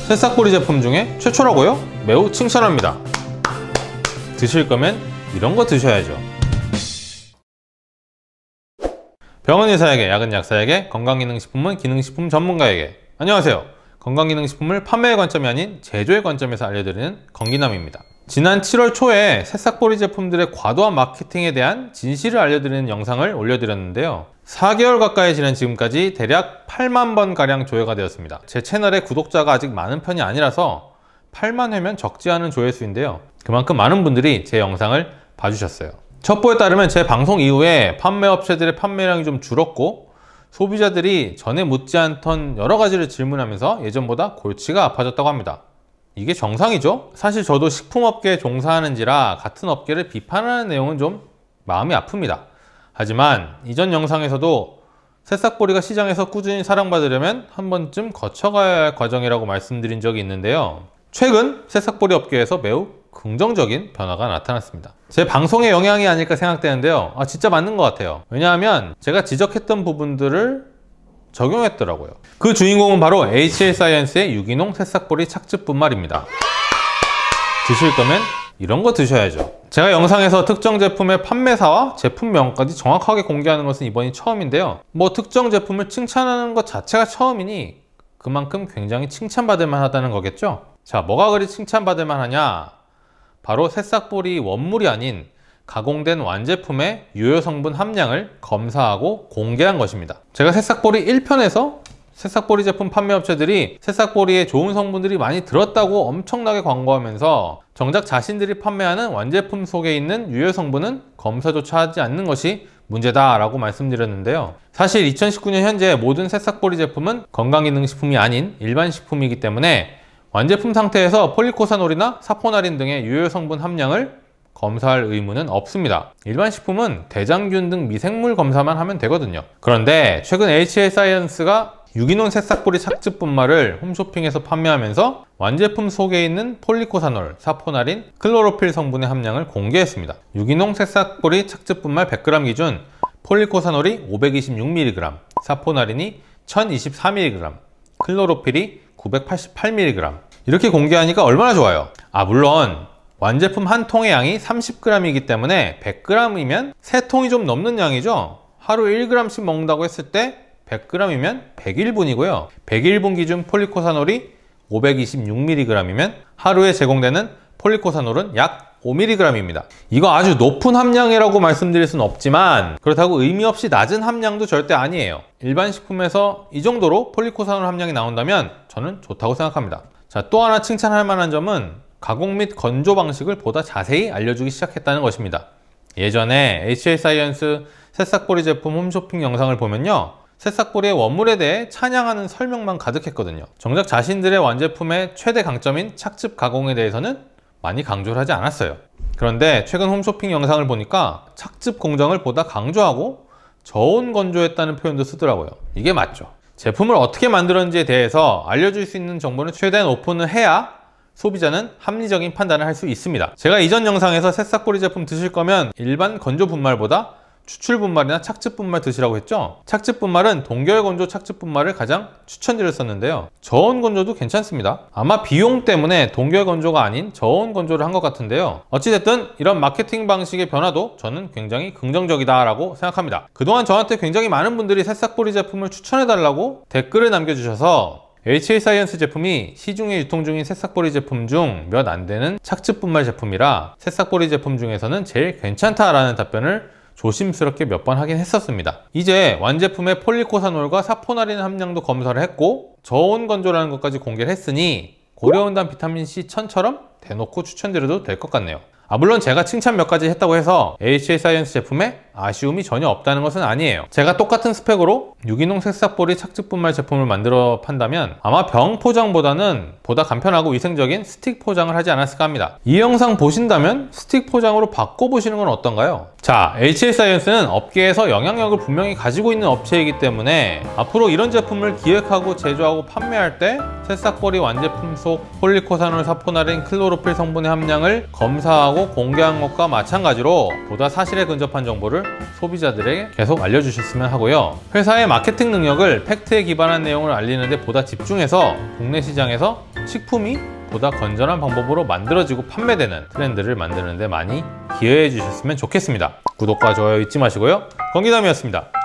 새싹보리 제품 중에 최초라고요? 매우 칭찬합니다. 드실 거면 이런 거 드셔야죠. 병원 의사에게, 약은 약사에게, 건강기능식품은 기능식품 전문가에게. 안녕하세요. 건강기능식품을 판매의 관점이 아닌 제조의 관점에서 알려드리는 건기남입니다. 지난 7월 초에 새싹보리 제품들의 과도한 마케팅에 대한 진실을 알려드리는 영상을 올려드렸는데요. 4개월 가까이 지난 지금까지 대략 8만 번가량 조회가 되었습니다. 제 채널에 구독자가 아직 많은 편이 아니라서 8만 회면 적지 않은 조회수인데요. 그만큼 많은 분들이 제 영상을 봐주셨어요. 첩보에 따르면 제 방송 이후에 판매업체들의 판매량이 좀 줄었고, 소비자들이 전에 묻지 않던 여러 가지를 질문하면서 예전보다 골치가 아파졌다고 합니다. 이게 정상이죠? 사실 저도 식품업계에 종사하는지라 같은 업계를 비판하는 내용은 좀 마음이 아픕니다. 하지만 이전 영상에서도 새싹보리가 시장에서 꾸준히 사랑받으려면 한 번쯤 거쳐가야 할 과정이라고 말씀드린 적이 있는데요. 최근 새싹보리 업계에서 매우 긍정적인 변화가 나타났습니다. 제 방송의 영향이 아닐까 생각되는데요. 진짜 맞는 것 같아요. 왜냐하면 제가 지적했던 부분들을 적용했더라고요. 그 주인공은 바로 HL사이언스의 유기농 새싹보리 착즙분말입니다. 드실 거면 이런 거 드셔야죠. 제가 영상에서 특정 제품의 판매사와 제품명까지 정확하게 공개하는 것은 이번이 처음인데요. 특정 제품을 칭찬하는 것 자체가 처음이니 그만큼 굉장히 칭찬받을 만하다는 거겠죠? 자, 뭐가 그리 칭찬받을 만하냐? 바로 새싹보리 원물이 아닌 가공된 완제품의 유효 성분 함량을 검사하고 공개한 것입니다. 제가 새싹보리 1편에서 새싹보리 제품 판매업체들이 새싹보리에 좋은 성분들이 많이 들었다고 엄청나게 광고하면서 정작 자신들이 판매하는 완제품 속에 있는 유효 성분은 검사조차 하지 않는 것이 문제다 라고 말씀드렸는데요. 사실 2019년 현재 모든 새싹보리 제품은 건강기능식품이 아닌 일반 식품이기 때문에 완제품 상태에서 폴리코사놀이나 사포나린 등의 유효 성분 함량을 검사할 의무는 없습니다. 일반 식품은 대장균 등 미생물 검사만 하면 되거든요. 그런데 최근 HL사이언스가 유기농 새싹보리 착즙분말을 홈쇼핑에서 판매하면서 완제품 속에 있는 폴리코사놀, 사포나린, 클로로필 성분의 함량을 공개했습니다. 유기농 새싹보리 착즙분말 100g 기준 폴리코사놀이 526mg, 사포나린이 1024mg, 클로로필이 988mg. 이렇게 공개하니까 얼마나 좋아요. 물론 완제품 한 통의 양이 30g이기 때문에 100g이면 3통이 좀 넘는 양이죠. 하루 1g씩 먹는다고 했을 때 100g이면 100일분이고요. 100일분 기준 폴리코사놀이 526mg이면 하루에 제공되는 폴리코사놀은 약 5mg입니다. 이거 아주 높은 함량이라고 말씀드릴 수는 없지만 그렇다고 의미 없이 낮은 함량도 절대 아니에요. 일반 식품에서 이 정도로 폴리코사놀 함량이 나온다면 저는 좋다고 생각합니다. 자, 또 하나 칭찬할 만한 점은 가공 및 건조 방식을 보다 자세히 알려주기 시작했다는 것입니다. 예전에 HL사이언스 새싹보리 제품 홈쇼핑 영상을 보면요, 새싹보리의 원물에 대해 찬양하는 설명만 가득했거든요. 정작 자신들의 완제품의 최대 강점인 착즙 가공에 대해서는 많이 강조를 하지 않았어요. 그런데 최근 홈쇼핑 영상을 보니까 착즙 공정을 보다 강조하고 저온 건조했다는 표현도 쓰더라고요. 이게 맞죠. 제품을 어떻게 만들었는지에 대해서 알려줄 수 있는 정보는 최대한 오픈을 해야 소비자는 합리적인 판단을 할 수 있습니다. 제가 이전 영상에서 새싹보리 제품 드실 거면 일반 건조 분말보다 추출분말이나 착즙분말 드시라고 했죠. 착즙분말은 동결건조 착즙분말을 가장 추천드렸었는데요. 저온건조도 괜찮습니다. 아마 비용 때문에 동결건조가 아닌 저온건조를 한 것 같은데요. 어찌됐든 이런 마케팅 방식의 변화도 저는 굉장히 긍정적이다 라고 생각합니다. 그동안 저한테 굉장히 많은 분들이 새싹보리 제품을 추천해달라고 댓글을 남겨주셔서 HL사이언스 제품이 시중에 유통 중인 새싹보리 제품 중 몇 안 되는 착즙분말 제품이라 새싹보리 제품 중에서는 제일 괜찮다라는 답변을 조심스럽게 몇 번 하긴 했었습니다. 이제 완제품의 폴리코사놀과 사포나린 함량도 검사를 했고 저온 건조라는 것까지 공개를 했으니 고려온단 비타민C 1000처럼 대놓고 추천드려도 될 것 같네요. 물론 제가 칭찬 몇 가지 했다고 해서 HL사이언스 제품에 아쉬움이 전혀 없다는 것은 아니에요. 제가 똑같은 스펙으로 유기농 새싹보리 착즙분말 제품을 만들어 판다면 아마 병 포장보다는 보다 간편하고 위생적인 스틱 포장을 하지 않았을까 합니다. 이 영상 보신다면 스틱 포장으로 바꿔보시는 건 어떤가요? 자, HL사이언스는 업계에서 영향력을 분명히 가지고 있는 업체이기 때문에 앞으로 이런 제품을 기획하고 제조하고 판매할 때 새싹보리 완제품 속 폴리코사놀, 사포나린, 클로로필 성분의 함량을 검사하고 공개한 것과 마찬가지로 보다 사실에 근접한 정보를 소비자들에게 계속 알려주셨으면 하고요. 회사의 마케팅 능력을 팩트에 기반한 내용을 알리는 데 보다 집중해서 국내 시장에서 식품이 보다 건전한 방법으로 만들어지고 판매되는 트렌드를 만드는 데 많이 기여해 주셨으면 좋겠습니다. 구독과 좋아요 잊지 마시고요. 건기남이었습니다.